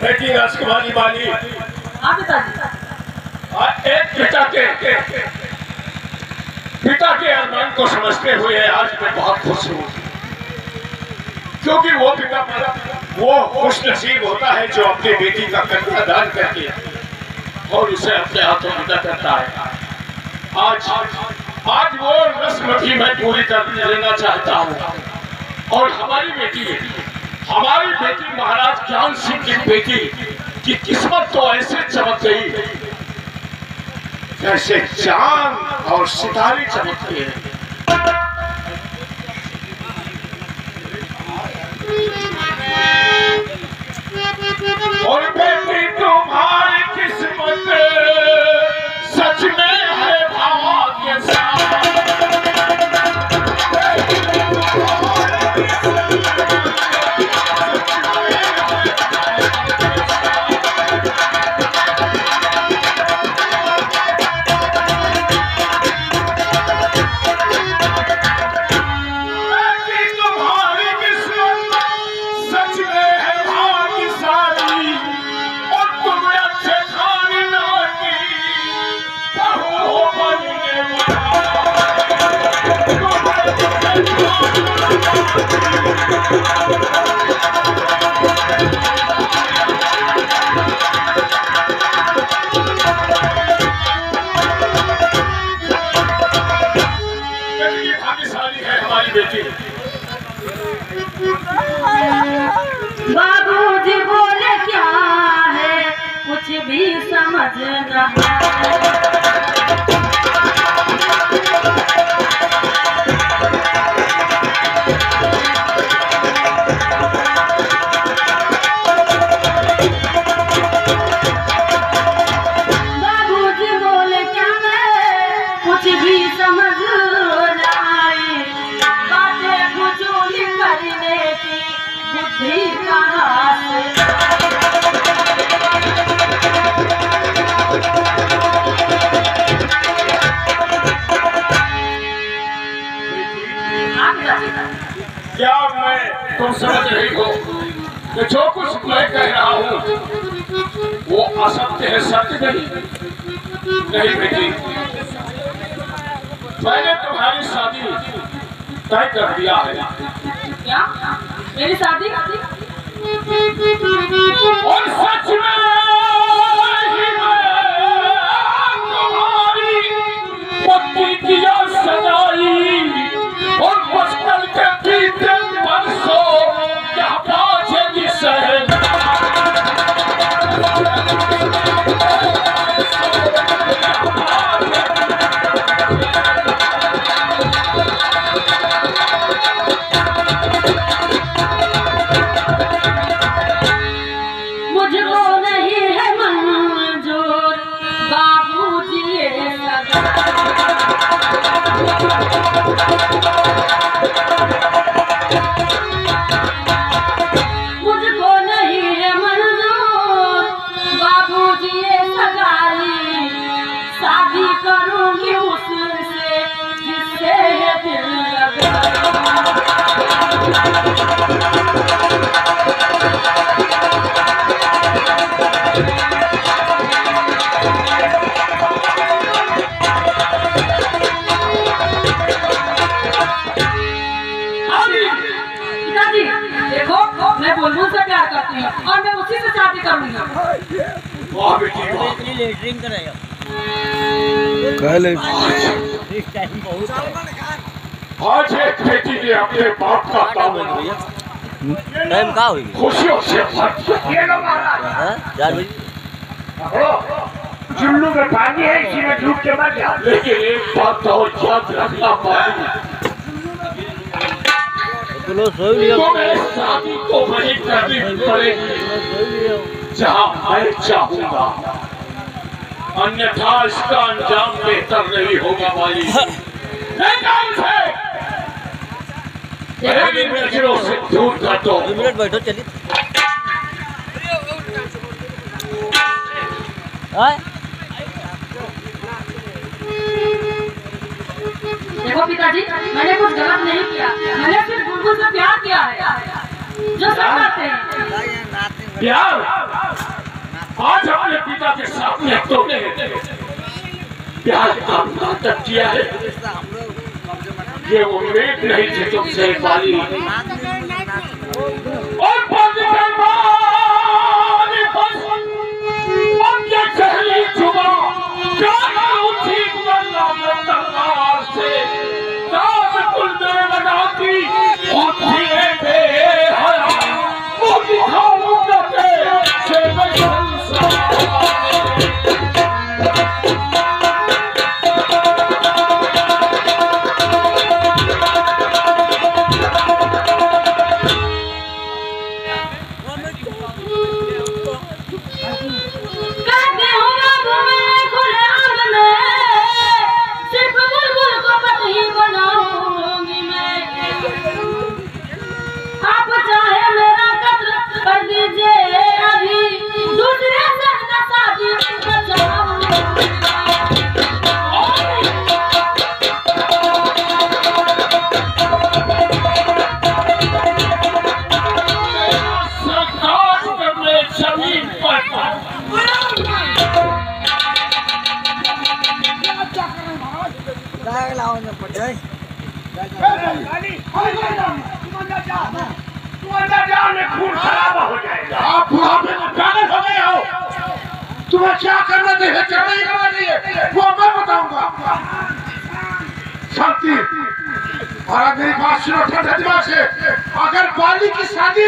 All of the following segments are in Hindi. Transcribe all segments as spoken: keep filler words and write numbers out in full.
बेटी राजकुमारी बाली, हाँ पिताजी। एक पिता के पिता के अरमान को समझते हुए आज मैं बहुत खुश हूँ, क्योंकि वो पिता वो खुश नसीब होता है जो अपनी बेटी का कन्यादान करके और उसे अपने हाथों विदा करता है। आज आज वो रस्म भी मैं पूरी कर लेना चाहता हूँ। और हमारी बेटी हमारी बेटी महाराज ज्ञान सिंह की बेटी की किस्मत तो ऐसे चमक गई जैसे चांद और सितारे चमकते हैं। और बेटी तुम्हारी किस्मत सच में है भाग्यशाली। बाबूजी बोले क्या है कुछ भी समझ ना बाबूजी बोले क्या है कुछ भी समझ ना आए बातें फजूल करने की बुद्धि कहाँ से क्या मैं तुम समझ रही हो कि जो कुछ मैं कह रहा हूँ वो असत्य है, सत्य नहीं? नहीं बेटी, मैंने तुम्हारी शादी तय कर दिया है। क्या मेरी शादी? और सच में ही मैं तुम्हारी पत्नी किया सजाई और मुश्किल के बीते बरसों क्या बाजेगी शहर। मुझको नहीं है मंजूर बाबूजी ये सगाई शादी करूंगी उससे जिससे ये दिल लगा। देखो मैं बुलबुल से प्यार करती हूँ और मैं उसी से शादी करूंगी। वाह बेटी वाह। आज एक बेटी ने अपने बाप का काम टाइम का हुई खुशियों से भर ये लो महाराज। चुल्लू में पानी है, इसी में डूब के मर जा। लेकिन एक बात तो याद रखना पानी तुम्हें शादी को वही करनी पड़ेगी जहाँ मैं चाहूँगा, अन्यथा इसका अंजाम बेहतर नहीं होगा। वाली नजरों से दूर कर दो। मिनट बैठो चलिए। देखो पिताजी मैंने कुछ गलत नहीं किया, मैंने सिर्फ बुलबुल से प्यार किया है जो सब करते हैं। प्यार आज अपने पिता के सामने तुमने प्यार का नाटक किया है। ये उम्मीद नहीं थी तुमसे बाली और बाली चहली जुबा उठी तलवार से कुल दे लगाती खून खराब हो जाएगा। आप बुढ़ापे में पागल हो गए हो। तुम्हें क्या करना चाहिए क्या नहीं करना चाहिए वो मैं बताऊंगा। शांति महाराज मेरी बात सुनो ठंडे दिमाग से। अगर बाली की शादी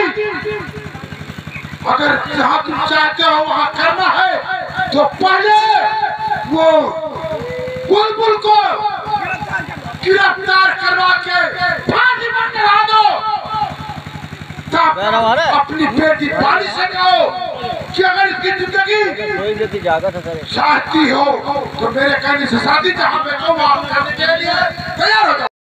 अगर जहाँ तुम चाहते हो वहाँ करना है तो पहले वो बुलबुल को गिरफ्तार करवा के फांसी पर चढ़ा दो। अपनी बेटी बाली से कहो कि अगर इसकी जिंदगी चाहती हो तो मेरे कहने से शादी जहाँ पे वहाँ करने के लिए तैयार हो जाओ।